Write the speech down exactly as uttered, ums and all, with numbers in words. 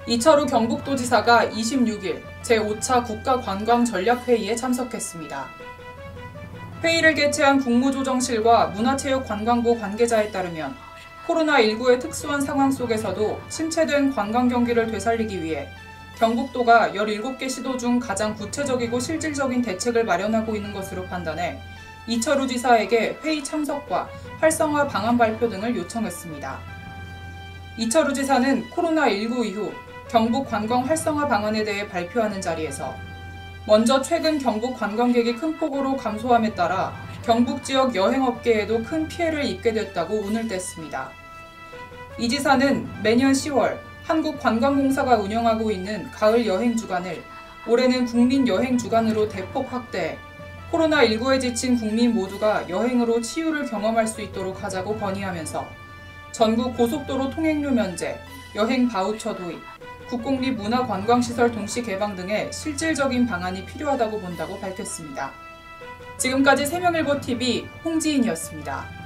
이철우 경북도지사가 이십육 일 제오 차 국가관광전략회의에 참석했습니다. 회의를 개최한 국무조정실과 문화체육관광부 관계자에 따르면 코로나 일구의 특수한 상황 속에서도 침체된 관광 경기를 되살리기 위해 경북도가 열일곱 개 시도 중 가장 구체적이고 실질적인 대책을 마련하고 있는 것으로 판단해 이철우 지사에게 회의 참석과 활성화 방안 발표 등을 요청했습니다. 이철우 지사는 코로나 일구 이후 경북 관광 활성화 방안에 대해 발표하는 자리에서 먼저 최근 경북 관광객이 큰 폭으로 감소함에 따라 경북 지역 여행업계에도 큰 피해를 입게 됐다고 운을 뗐습니다. 이 지사는 매년 시월 한국관광공사가 운영하고 있는 가을 여행 주간을 올해는 국민 여행 주간으로 대폭 확대해 코로나 일구에 지친 국민 모두가 여행으로 치유를 경험할 수 있도록 하자고 건의하면서 전국 고속도로 통행료 면제, 여행 바우처 도입, 국공립 문화관광시설 동시 개방 등의 실질적인 방안이 필요하다고 본다고 밝혔습니다. 지금까지 세명일보티비 홍지인이었습니다.